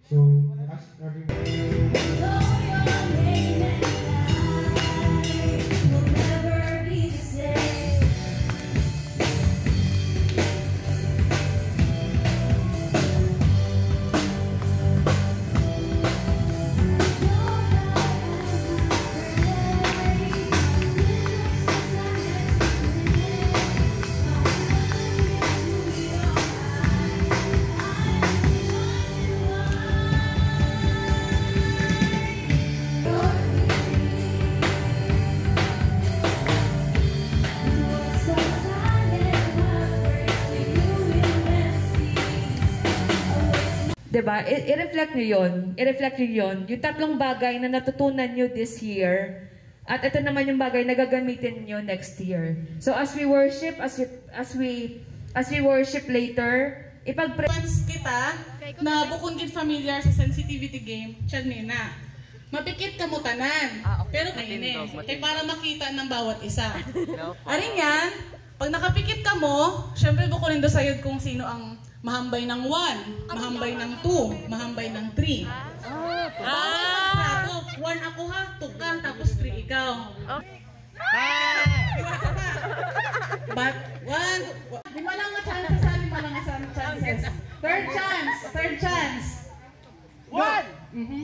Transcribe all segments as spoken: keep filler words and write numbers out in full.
So, ask everyone. Diba? I-reflect nyo yun. I-reflect nyo yun. Yung tatlong bagay na natutunan nyo this year, at ito naman yung bagay na gagamitin nyo next year. So as we worship, as we, as we, as we worship later, ipag-pray kita na bukod din familiar sa sensitivity game, Chanina. Mapikit ka mo tanan. Pero kainin. Kaya para makita ng bawat isa. Arin yan, pag nakapikit ka mo, syempre bukunin do sayod kung sino ang mahambay ng one, mahambay ng two, mahambay ng three. Ah! one ako ha, two ka, tapos three ikaw. But one, lima lang na chances ha, lima lang na chances. Third chance, third chance. One! Mm-hmm.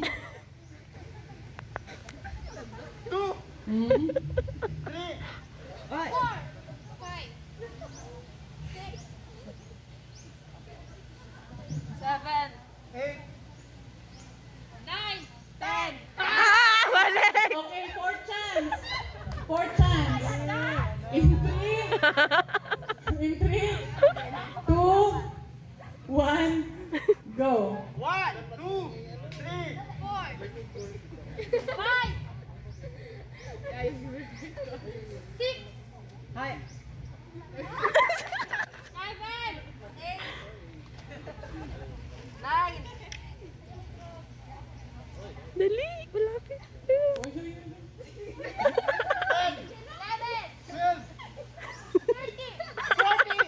Two! Mm-hmm. Three! Five! Four! Five! Six! Seven! Eight! Nine! Ten! Ah! Mali! Okay, fourth chance. Fourth chance. In three, in three, two, one, go. One! Two! Three! Four! Five! Six! Hi. Seven! Eight! Nine! Dali! Malapit! Eleven! Twelve! Thirteen! Forty!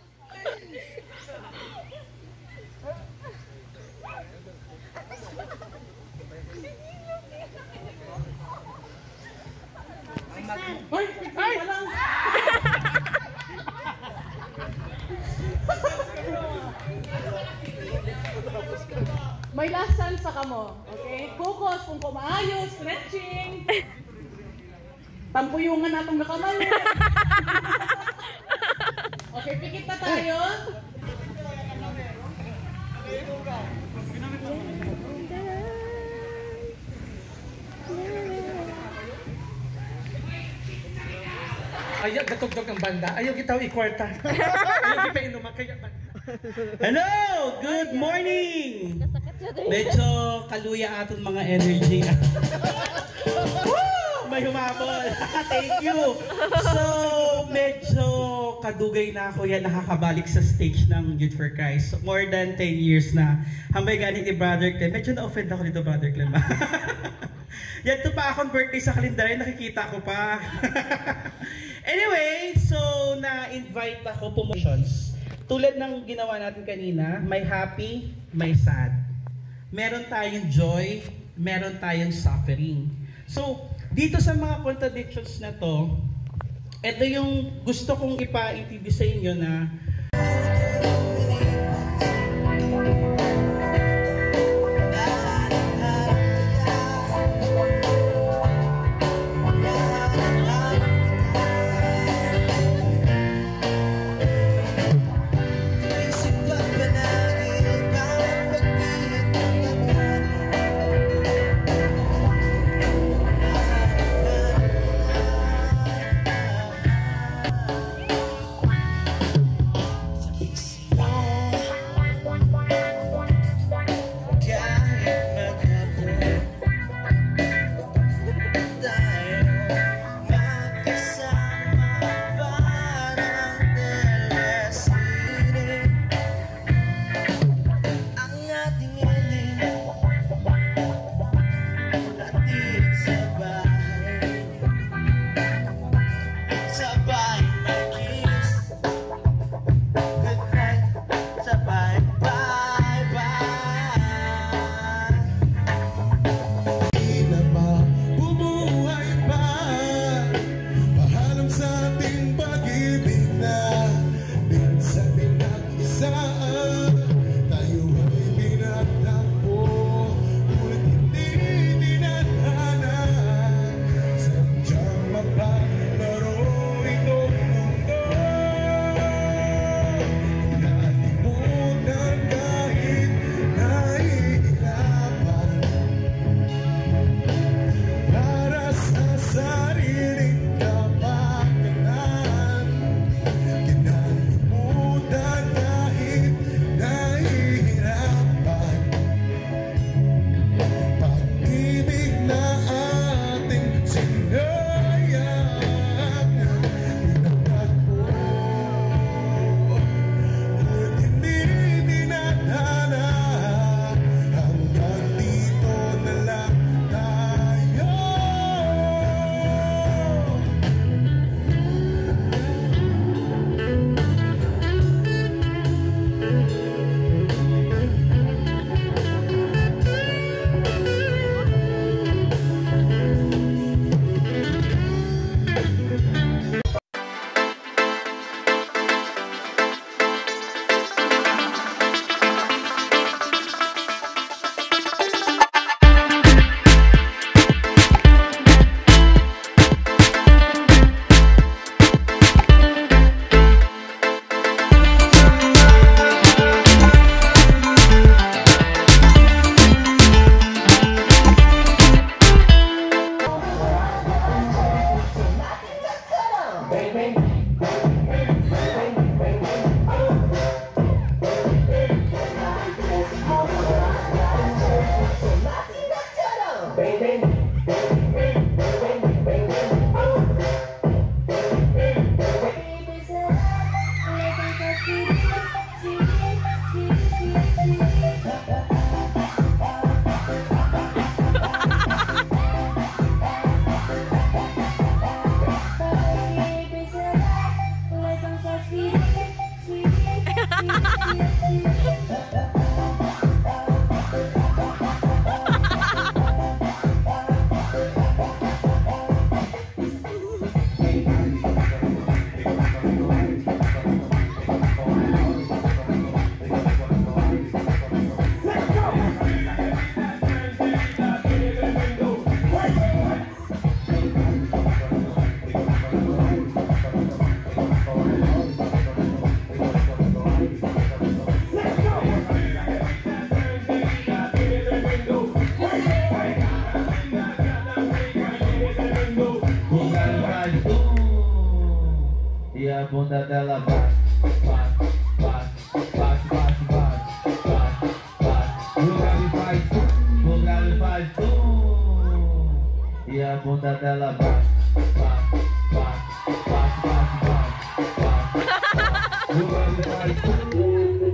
Hoy, ay, walang. May last chance sa kamo. Okay? Focus kung kumaayos, stretching. Tampuyungan natong nakamali. Okay, pikit na tayo. Ayaw, gatugtog ang banda. Ayaw kita i-kwarta. Ayaw kita inuman. Kaya hello! Good morning! Medyo kaluya aton mga energy. Woo! May humabol. Thank you! So, medyo kadugay na ako yan nakakabalik sa stage ng Youth for Christ. More than ten years na. Hambay galing ni Brother Clem. Medyo na-offend ako dito, Brother Clem. Yan to pa akong birthday sa kalendaryo, nakikita ko pa. Anyway, so na-invite ako promotions. Tulad ng ginawa natin kanina, may happy, may sad. Meron tayong joy, meron tayong suffering. So, dito sa mga contradictions na to, ito yung gusto kong ipaintindi sa inyo na punta della bus, bus, bus, bus, bus, bus, bus, bus. Bulgari five two, Bulgari five two. Yeah, punta della bus, bus, bus, bus, bus, bus, bus, bus. Bulgari five two.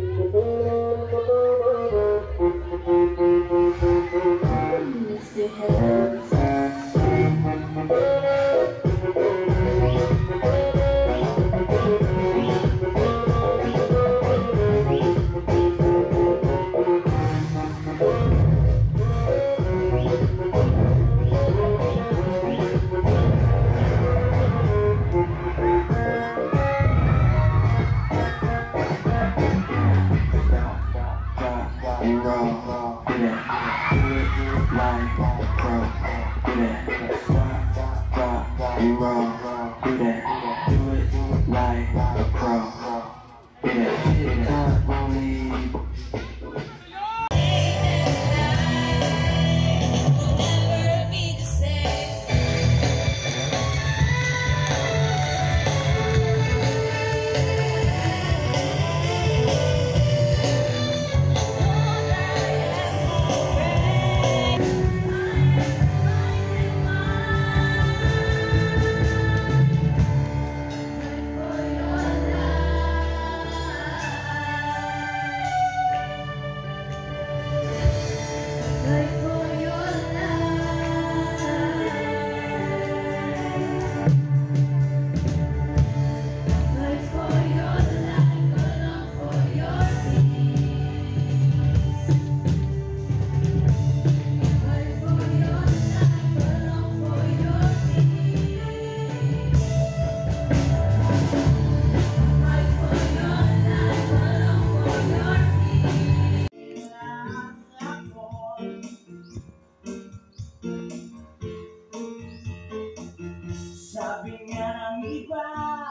Sabi nga ng iba,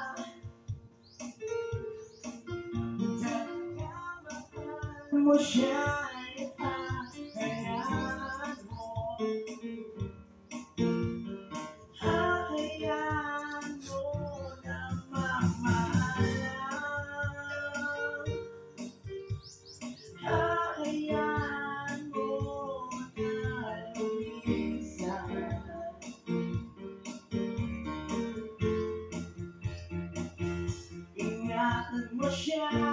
dahil mo siya ihahayaan mo. Hahayaan mo na mamahalang. Hahayaan mo na lumisan. Ingatan mo siya